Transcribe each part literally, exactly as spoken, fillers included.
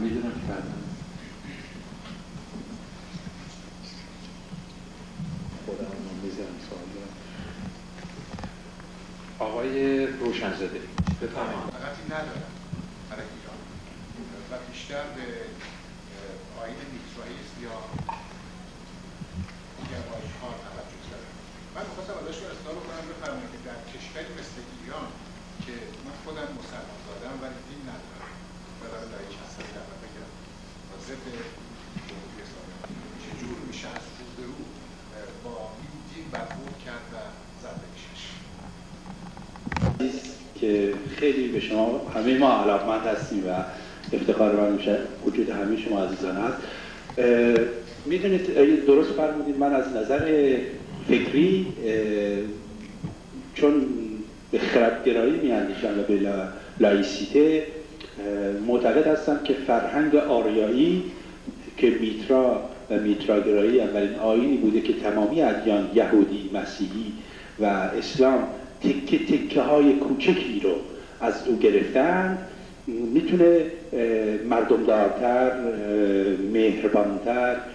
میدونم که بعدا خودم رو میزنم سوال دارم. آقای روشنزاده بفرمایید. فقطی ندارم برای ایران و بیشتر به آیین میترائیسم یا دیگر آیین‌ها توجه دارم. من می‌خواستم ازشون اصلاح کنم بفرمایید که در کشوری مثل ایران که من خودم مسلمان زاده‌ام ولی دین ندارم و دارم در این چند سالی دعوت بگم و ضد جمهوری اسلامی چجور میشه از رو به رو با این دین برخورد کرد و زد بکشش. که خیلی به شما همه ما علاقمند هستیم و افتخار من میشه وجود همه شما عزیزان هست. میدونید درست فرمودید، من از نظر فکری چون به خردگرایی میاندیشم و به لایسیته معتقد هستم که فرهنگ آریایی که میترا و میتراگرایی اولین آیینی بوده که تمامی ادیان یهودی، مسیحی و اسلام تکه تکه های کوچکی رو از او گرفتن، میتونه مردمدارتر، مهربانتر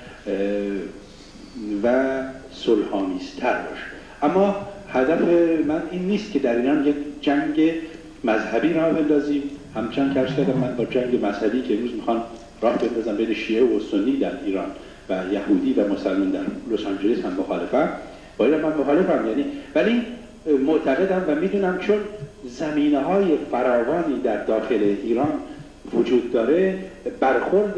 و صلح‌آمیزتر باشه. اما هدف من این نیست که در ایران یک جنگ مذهبی راه بندازیم، همچنان که عرض کردم من با جنگ مذهبی که امروز میخوان راه بندازم بین شیعه و سنی در ایران و یهودی و مسلمان در لس آنجلس هم مخالفم، با این من مخالفم، یعنی ولی معتقدم و میدونم چون زمینه های فراوانی در داخل ایران وجود داره، برخورد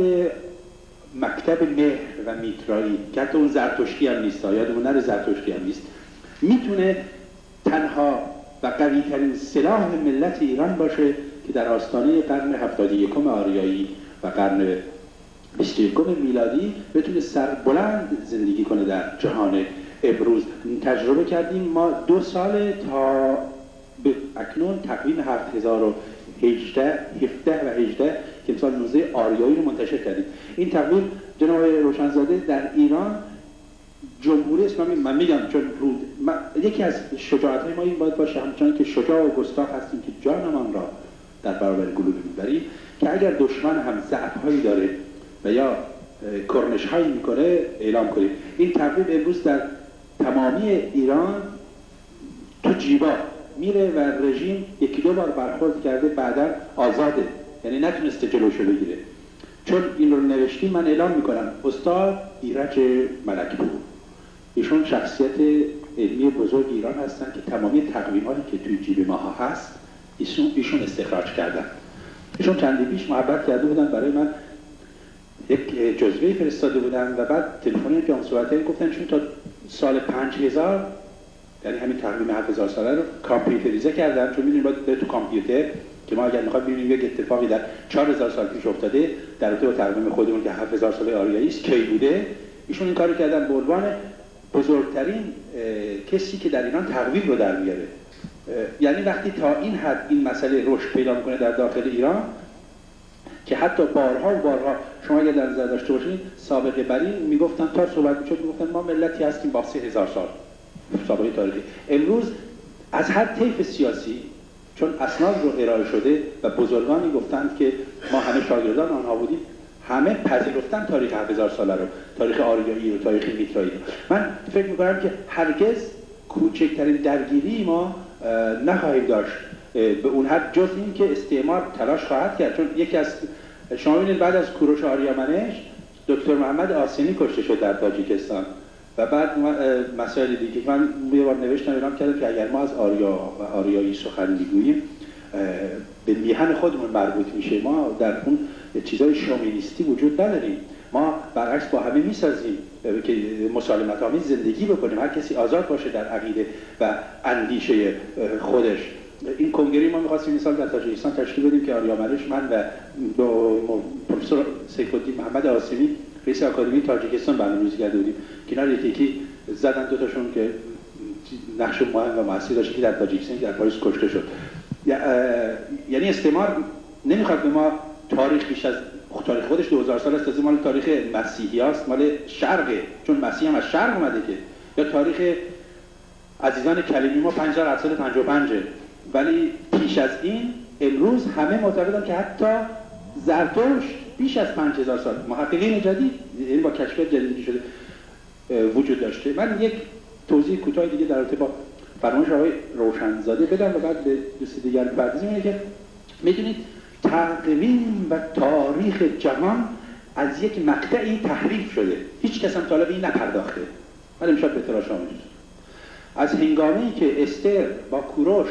مکتب مهر و میترایی که حتی اون زرتشتی هم نیست، یادمون نره زرتشتی هم نیست، میتونه تنها و قوی ترین سلاح ملت ایران باشه که در آستانه قرن هفتاد و یکم آریایی و قرن بیست و یکم میلادی بتونه سربلند زندگی کنه در جهان امروز. تجربه کردیم ما دو سال تا به اکنون تقویم هفت هزار و هجده و هجده که سال نوزده آریایی رو منتشر کردیم. این تقویم جناب روشنزاده در ایران جمهوری اسلامی، من میگم چون رود من یکی از شجاعت های ما این باید باشه، همچنان که شجاع و گستاخ هستیم که جانمان را در برابر گلوله میبریم، که اگر دشمن هم ضعف هایی داره و یا کرنش هایی میکنه اعلام کنیم. این تقویم امروز در تمامی ایران تو جیبا میره و رژیم یکی دو بار برخورد کرده، بعدا آزاده، یعنی نتونسته جلوشو بگیره. چون این رو نوشتیم من اعلام میکنم استاد ایرج ملکپور، ایشون شخصیت علمی بزرگ ایران هستن که تمامی تقویم هایی که توی جیب ما هست ایشون, ایشون استخراج کردن. ایشون چندی پیش محبت کرده بودن برای من، یک جزوه فرستاده بودن و بعد تلفنی که هم صحبت گفتن چون تا سال پنج هزار یعنی همین تقویم هفت هزار ساله رو کامپیوتریزه کردن، چون میدونید باید تو کامپیوتر که ما اگر میخوایم ببینیم یک اتفاقی در چهار هزار سال پیش افتاده در رابطه با تقویم خودمون که هفت هزار ساله آریایی است کی بوده، ایشون این کارو کردن به عنوان بزرگترین کسی که در ایران تقویم رو در میاره. یعنی وقتی تا این حد این مسئله رشد پیدا میکنه در داخل ایران که حتی بارها و بارها شما اگر در نظر داشته باشید سابقه بر این میگفتن تا صحبت میشد میگفتن ما ملتی هستیم با سه هزار سال سابقه تاریخی. امروز از هر طیف سیاسی چون اسناد رو ارائه شده و بزرگانی گفتند که ما همه شاگردان آنها بودیم، همه پذیرفتن تاریخ هفت هزار ساله رو، تاریخ آریایی رو، تاریخ میترایی رو. من فکر میکنم که هرگز کوچکترین درگیری ما نخواهیم داشت به اون حد، جز این که استعمار تلاش خواهد کرد. چون یکی از شما ببینید بعد از کوروش آریامنش دکتر محمد آسمی کشته شد در تاجیکستان و بعد مسائل دیگه که من یه بار نوشتم اعلام کردم که اگر ما از آریا و آریایی سخن میگوییم به میهن خودمون مربوط میشه، ما در اون چیزای شومینیستی وجود نداریم، ما برعکس با همه میسازیم که مسالمت آمیز زندگی بکنیم، هر کسی آزاد باشه در عقیده و اندیشه خودش. این کنگره ما می‌خواستیم این سال در تاجیکستان تشکیل بدیم که آریامنش من و پروفسور سیف‌الدین محمد آسمی رئیس آکادمی تاجیکستان برنامه‌ریزی کرده بودیم. کنار یکی زدن دو تاشون که نقش مهم و مؤثر داشت که در تاجیکستان در پاریس کشته شد. یعنی استعمار نمیخواد به ما تاریخ بیش از تاریخ خودش دو هزار سال است، از مال تاریخ مسیحی است، مال شرقه، چون مسیح هم از شرق اومده که، یا تاریخ عزیزان کلیمی ما پنج هزار هفتصد و پنجاه و پنج، ولی پیش از این امروز همه معتقدن که حتی زرتشت بیش از پنج هزار سال محققین جدید یعنی با کشفیات جدیدی شده وجود داشته. من یک توضیح کوتاه دیگه در رابطه با فرمایش آقای روشنزاده بدم و بعد به دوست دیگر بپردازیم. اینه که میدونید تقویم و تاریخ جهان از یک مقطعی تحریف شده، هیچ کس هم طالب این نپرداخته. من امشب به اطلاع شما می‌رسونم. از هنگامی که استر با کوروش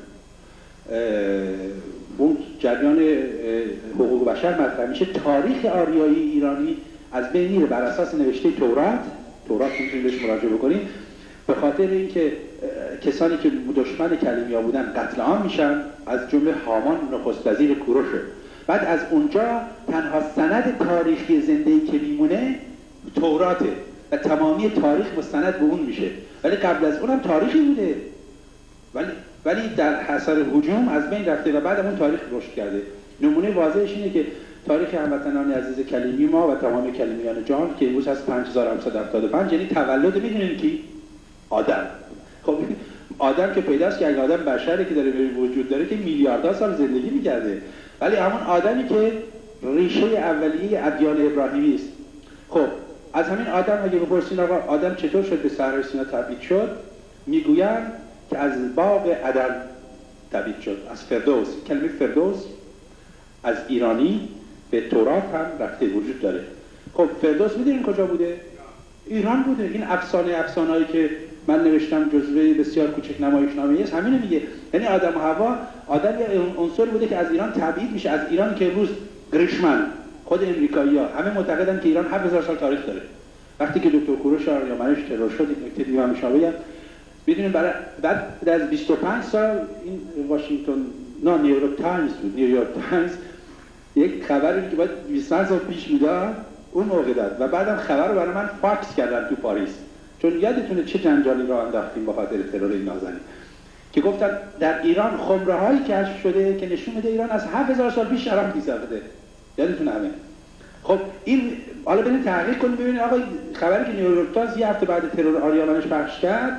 اون جریان حقوق بشر مطرح میشه، تاریخ آریایی ایرانی از بین میره بر اساس نوشته تورات. تورات میتونید بهش مراجعه بکنید. به خاطر اینکه کسانی که دشمن کلیمیا بودن قتل عام میشن، از جمله هامان نخست وزیر کوروشه. بعد از اونجا تنها سند تاریخی زنده‌ای که میمونه توراته و تمامی تاریخ مستند به اون میشه، ولی قبل از اونم تاریخی بوده، ولی ولی در اثر هجوم از بین رفته و بعد اون تاریخ رشد کرده. نمونه واضحش اینه که تاریخ هموطنان عزیز کلیمی ما و تمام کلیمیان جهان که امروز از پنج هزار و هفتصد و هفتاد و پنج یعنی تولد میدونیم کی؟ آدم. خب آدم که پیداست که اگه آدم بشری که داره وجود داره که میلیاردها سال زندگی میکرده، ولی همون آدمی که ریشه اولیه ادیان ابراهیمی است. خب از همین آدم اگه بپرسین آقا آدم چطور شد به صحرای سینا تبعید شد، میگویند که از باغ عدن تبعید شد، از فردوس. کلمه فردوس از ایرانی به تورات هم رفته وجود داره. خب فردوس میدونین کجا بوده؟ ایران بوده. این افسانه افسانه‌ای که من نوشتم جزوه بسیار کوچک نمایشنامه‌ای است همینو میگه. یعنی آدم و حوا آدم یه عنصر بوده که از ایران تبعید میشه، از ایران که امروز گریشمن خود امریکایی‌ها همه معتقدن که ایران هفت هزار سال تاریخ داره. وقتی که دکتر کوروش آریامنش ترور شد، یک نکته دیگه هم شما بگم، بدونید برای بعد از بیست و پنج سال این واشنگتن نه نیویورک تایمز بود، نیویورک تایمز یک خبری که باید بیست و پنج سال پیش میداد اون موقع داد و بعدم خبر رو برای من فاکس کردن تو پاریس، چون یادتونه چه جنجالی را انداختیم با خاطر ترور نازنین، که گفتن در ایران خمره‌هایی کشف شده که نشون میده ایران از هفت هزار سال پیش شراب می‌سازه. یادتونه همه. خب این حالا بریم تحقیق کنیم ببینید آقا خبری که نیویورک تایمز یه هفته بعد ترور آریامنش پخش کرد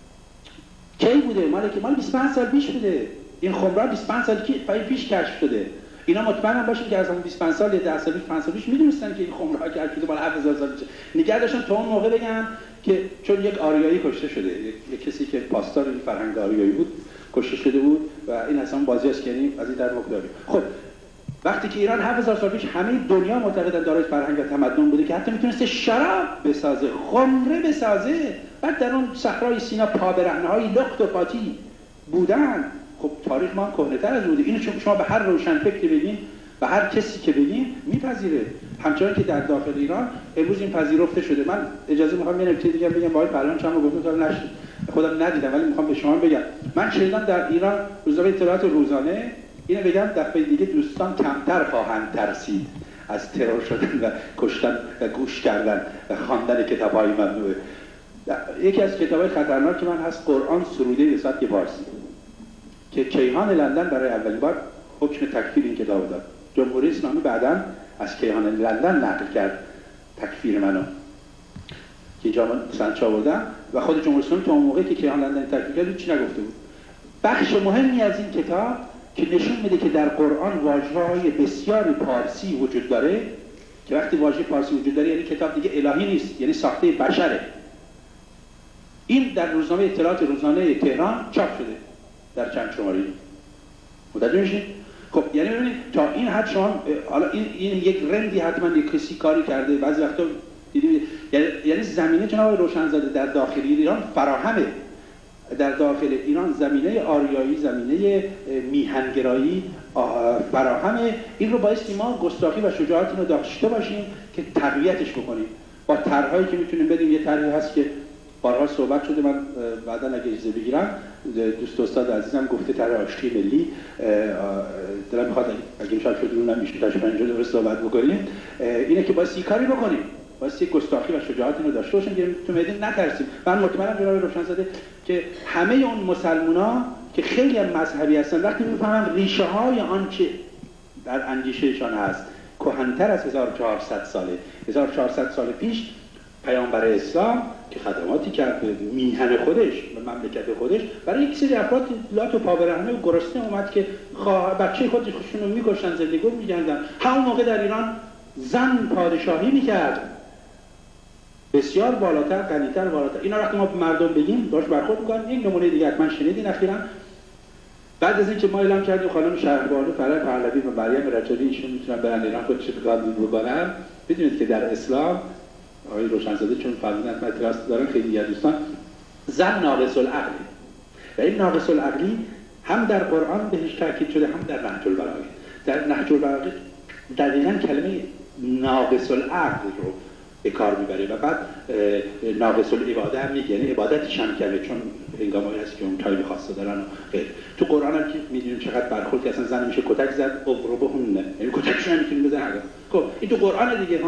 کی بوده؟ مال که مال بیست و پنج سال پیش بوده. این خمره بیست و پنج سال پیش کشف شده. اینا مطمئن باشین که از اون بیست و پنج سال یا ده سال پیش پنج سال پیش میدونستن که این خمره که کشف شده مال هفت هزار سال پیشه. نگه داشتن تا اون موقع بگن که چون یک آریایی کشته شده، یک کسی که پاسدار این فرهنگ آریایی بود کشته شده بود و این اصلا بازی است یعنی از این در مقداری. خب وقتی که ایران هفت هزار سال پیش همه دنیا معتقدن دارای فرهنگ و تمدن بوده که حتی میتونسته شراب بسازه، خمره بسازه، بعد در اون صحرای سینا پابرهنه‌های لخت و قاطی بودن. خب تاریخ ما کهنه‌تر از بوده. اینو شما به هر روشن فکری بگین، به هر کسی که بگین میپذیره. همچنان که در داخل ایران امروز این پذیرفته شده. من اجازه میخوام یه نکته دیگه بگم، باید پرلمان چند گفتم تا نشد خودم ندیدم ولی میخوام به شما بگم. من شنیدم در ایران روزنامه اطلاعات روزانه اینو بگم دفعه دیگه دوستان کمتر خواهند ترسید از ترور شدن و کشتن و گوش کردن و خواندن کتاب‌های ممنوعه. یکی از کتاب‌های خطرناک من هست قرآن سروده به سبک فارسی که کیهان لندن برای اولین بار حکم تکفیر این کتاب داد. جمهوری اسلامی بعداً از کیهان لندن نقل کرد تکفیر منو که اینجا من سنچ آوردم و خود جمهوری اسلامی تا اون موقعی که کیهان لندن تکفیر کرد چی نگفته بود. بخش مهمی از این کتاب که نشون میده که در قرآن واژه‌های بسیاری پارسی وجود داره که وقتی واژه پارسی وجود داره یعنی کتاب دیگه الهی نیست، یعنی ساخته بشره. این در روزنامه اطلاعات روزانه تهران چاپ شده در چند شماره. متوجه میشین؟ خب یعنی ببینید تا این حد شما حالا این این یک رندی حتما یک کسی کاری کرده بعضی وقتا دیدید یعنی یعنی زمینه جناب روشنزاده در داخل ایران فراهمه. در داخل ایران زمینه آریایی، زمینه میهنگرایی فراهمه. این رو بایستی ما گستاخی و شجاعت رو داشته باشیم که تقویتش بکنیم با طرح‌هایی که میتونیم بدیم. یه طرحی هست که بارها صحبت شده، من بعدا اگه اجازه بگیرم دوست استاد عزیزم گفته طرح آشتی ملی، دلم میخواد اگه میشه شد اونم میشه تا پنجاه درست صحبت بکنیم. اینه که بایستی کاری بکنیم، بایستی گستاخی و شجاعت رو داشته باشیم که تو میدون نترسیم. من مطمئنم جناب روشنزاده که همه اون مسلمونا که خیلی هم مذهبی هستن وقتی میفهمن ریشه های آنچه در اندیشهشان هست کهن‌تر از هزار و چهارصد ساله، هزار و چهارصد سال پیش پیامبر اسلام که خدماتی کرد به میهن خودش به مملکت خودش برای یک سری افراد لات و پابرهنه و گرسنه اومد که بچه خودشون رو میکشتن، زندگی می‌کردن. همون موقع در ایران زن پادشاهی میکرد بسیار بالاتر، غنی‌تر، بالاتر. اینا وقتی ما به مردم بگیم باش برخورد میکنن. این نمونه دیگه حتما شنیدین اخیراً. بعد از اینکه ما اعلام کردیم خانم شهربانو فرح پهلوی و مریم رجایی ایشون میتونن برن ایران خودشون قبول بکنن، بدونید که در اسلام آقای روشنزاده چون فرمودن اعتراض دارن خیلی دیگر دوستان، زن ناقص العقل و این ناقص العقلی هم در قرآن بهش تاکید شده هم در نهج البلاغه. در نهج البلاغه دقیقاً کلمه ناقص العقل رو به کار میبره و بعد ناقص العباده هم میگه، یعنی عبادتش هم کرده چون هنگامایی هست که اون تایب خاصه دارن و غیر. تو قرآن هم که میدونیم چقدر برخورد که اصلا زن میشه کتک زد اضربهن، یعنی کتکشون هم میتونیم بزنن. خب این تو قرآن دیگه ها.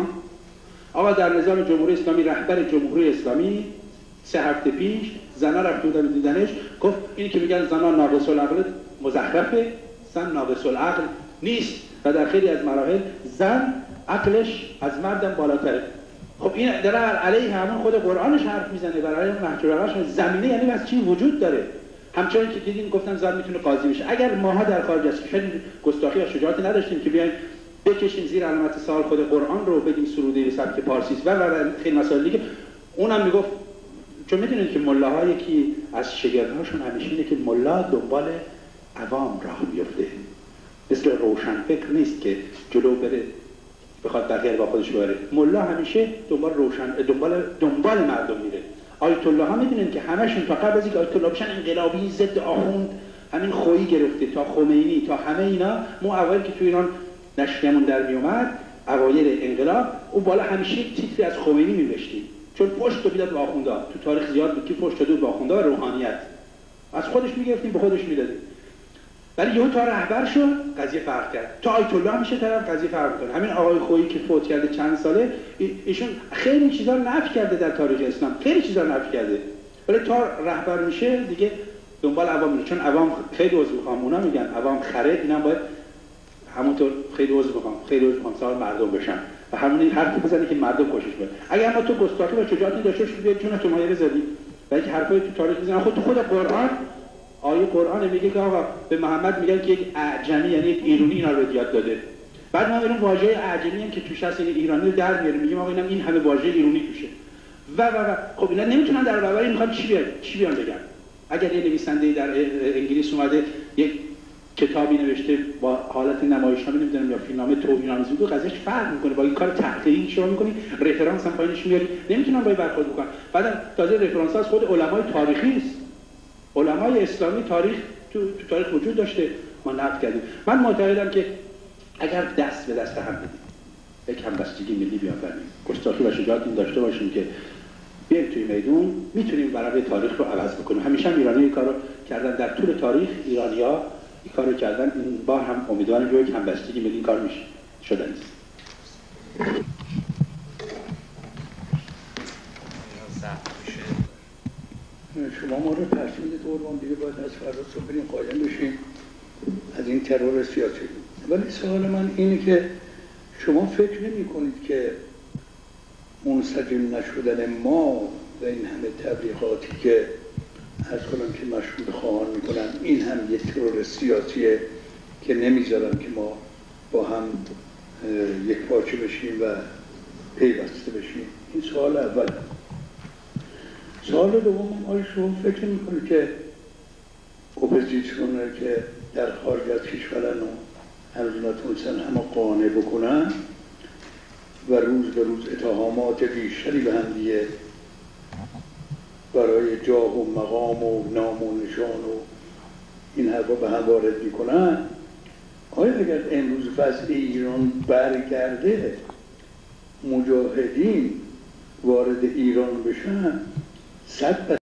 آقا در نظام جمهوری اسلامی رهبر جمهوری اسلامی سه هفته پیش زنا رفت بودن دیدنش، گفت اینی که میگن زنا ناقص العقل مزخرفه، زن ناقص العقل نیست و در خیلی از مراحل زن عقلش از مردم بالاتره. خب این داره علیه همون خود قرآنش حرف میزنه، برای نهج البلاغه زمینه یعنی از چی وجود داره. همچنین که دیدین گفتم زن میتونه قاضی بشه. اگر ماها در خارج از کشور گستاخی و شجاعتی نداشتیم که بیایم بکشیم زیر علامت سوال خود قرآن رو بگیم سروده به سبک پارسی و و خیلی مسائل دیگه، اونم میگفت چون میدونید که ملاها یکی از شگردهاشون همیشه اینه که ملا دنبال عوام راه میفته، مثل روشنفکر نیست که جلو بره بخواد بقیه با خودش ببره. ملا همیشه دنبال روشن دنبال دنبال مردم میره. آیت الله ها میدونن که همشون تا قبل از اینکه آیت الله بشن انقلابی ضد آخوند، همین خویی گرفته تا خمینی تا همه اینا، ما اوایل که تو ایران نشریمون در میومد اوایل انقلاب اون بالا همیشه تیتری از خمینی می‌نوشتیم چون پشت رو میداد به آخوندا. تو تاریخ زیاد بود که پشت داد به آخوندا روحانیت از خودش میگرفتیم به خودش میدادیم. ولی یهو تا رهبر شد قضیه فرق کرد. تا آیت الله میشه طرف قضیه فرق میکنه. همین آقای خویی که فوت کرده چند ساله، ایشون خیلی چیزا رو نفی کرده در تاریخ اسلام، خیلی چیزا رو نفی کرده. ولی تا رهبر میشه دیگه دنبال عوام میره، چون عوام خیلی عضو میخوام، اونا میگن عوام خرید، اینا باید همونطور خیلی عضو میخوام خیلی عضو میخوام سوال مردم بشن و همون حرفی بزنه که مردم خوشش بیاد. اگر ما تو گستاخی و شجاعتی داشته باشیم بیاد جون تو مایه بزنی و اینکه حرفای تو تاریخ بزنن، خود تو خود قرآن آیه قرآن میگه که آقا به محمد میگن که یک اعجمی یعنی یک ایرانی اینا رو یاد داده. بعد ما میریم واژه اعجمی هم که توش هست این ایرانی رو در میاریم میگیم آقا اینم این همه واژه ایرانی توشه و و و خب اینا نمیتونن در برابر این میخوان چی بیان چی بیان بگن. اگر یه نویسنده در انگلیس اومده یک کتابی نوشته با حالت نمایشنامه نمیدونم یا فیلمنامه توهین‌آمیز بود، قضیهش فرق میکنه با این کار تحقیقی شما میکنی، رفرانس هم پایینش میاری، نمیتونن با این برخورد بکنن. بعدم تازه رفرانس از خود علمای تاریخی است. علمای اسلامی تاریخ تو, تو تاریخ وجود داشته، ما نقد کردیم. من معتقدم که اگر دست به دست هم بدیم یک همبستگی ملی بیافریم، گستاخی و شجاعت این داشته باشیم که بیایم توی میدون میتونیم برای تاریخ رو عوض بکنیم. همیشه هم ایرانی این کارو کردن، در طول تاریخ ایرانی‌ها این کارو کردن. این بار هم امیدوارم که یک همبستگی ملی این کار میشه شده است. شما ما رو ترسیدید قربان، دیگه باید از فردا صبح بریم قایم بشیم از این ترور سیاسی. ولی سوال من اینه که شما فکر نمی کنید که منسجم نشدن ما و این همه تبلیغاتی که از کنم که مشهود خواهان میکنن این هم یک ترور سیاسیه که نمیذارن که ما با هم یک پارچه بشیم و پیوسته بشیم؟ این سوال اول. سوال دوم، آیا شما فکر میکنید که اپوزیسیون که در خارج از کشورن و هنوز نتونستن همه قانع بکنن و روز به روز اتهامات بیشتری به هم دیگه برای جاه و مقام و نام و نشان و این حرفا به هم وارد میکنن، آیا اگر امروز وضع ایران برگرده مجاهدین وارد ایران بشن صد